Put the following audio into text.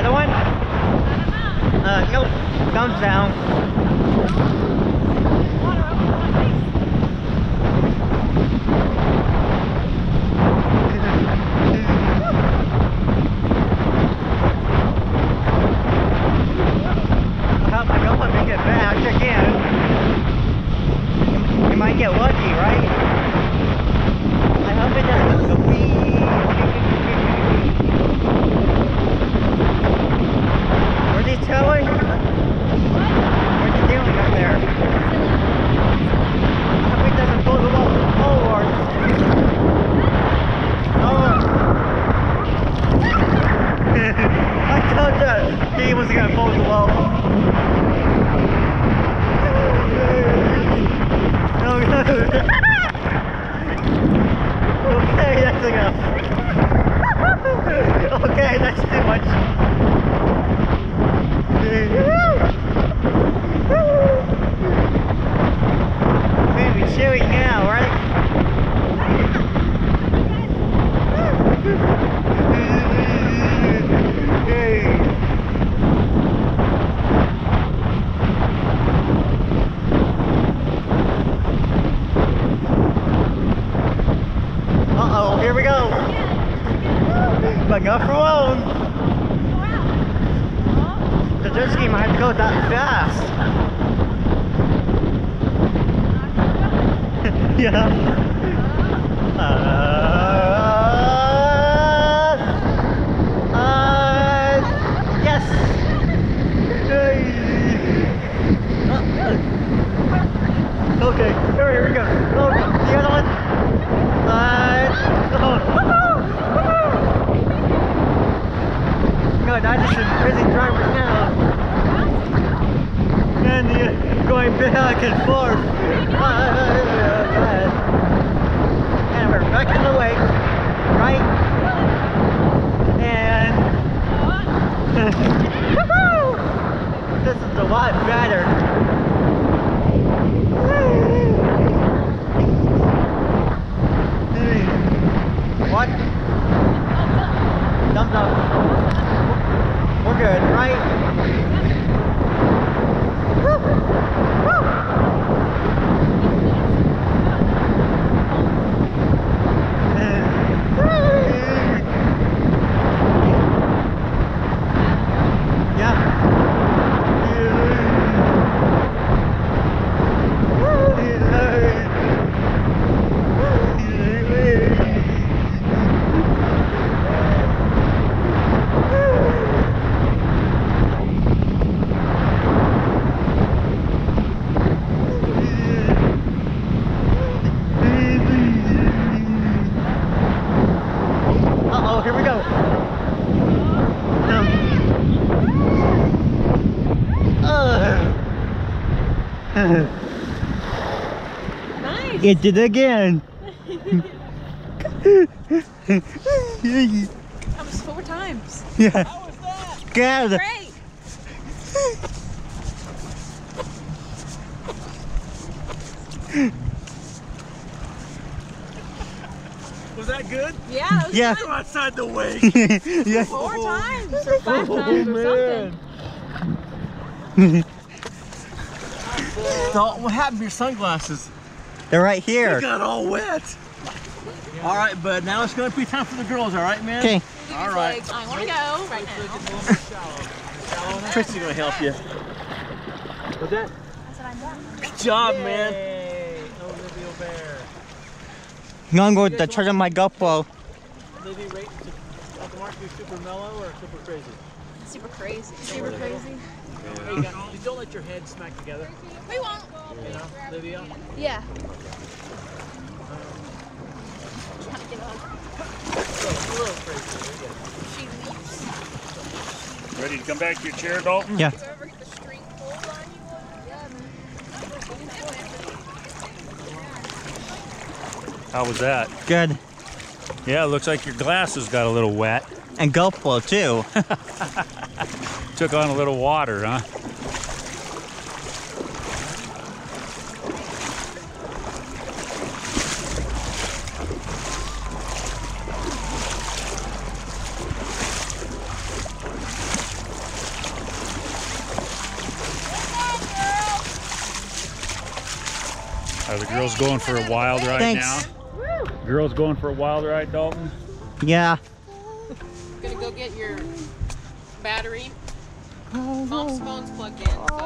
other one? Nope. Thumbs down. I hope my GoPro can get back again. You might get lucky, right? I hope it doesn't go wee. Where's he going? What's he doing up there? I hope he doesn't pull the wall. Oh Lord. Oh. I told you he was gonna pull the wall. Oh no. Okay, that's enough. Okay, that's too much. Maybe chewy now, right? Uh-oh, here we go. But not for long. The jet ski might have to go that fast. Yeah. Yes. Okay, here we go. Oh, the other one. God, I just am busy driving now. And going back and forth. And we're back in the lake, right? And this is a lot better. What? Thumbs up. We're good, right? Here we go. Nice. It did it again. That was 4 times. Yeah. How was that? Good. Great. Was that good? Yeah, that was Yeah. Go outside the wake. Yeah. 4 times or 5 times or something. So, what happened to your sunglasses? They're right They here. got all wet. All right, bud. Now it's going to be time for the girls. All right, man. Okay. All right. Like, I want to go right now. Tristan's going to help you. What's that? I said I'm done. Good job, man. Olivia Bear. I'm going to charge on my GoPro. Olivia rate Uncle Mark be super mellow or super crazy? Super crazy. Super crazy. Hey, you don't let your head smack together. We won't. You know, Olivia. Yeah. A little crazy. She leaves. Ready to come back to your chair, Dalton? Yeah. Over the string pulled on you. Yeah. How was that? Good. Yeah, it looks like your glasses got a little wet. And GoPro too. Took on a little water, huh? Are the girls going for a wild ride Thanks. now? Girls going for a wild ride, Dalton? Yeah. Gonna go get your battery. Mom's phone's plugged in, so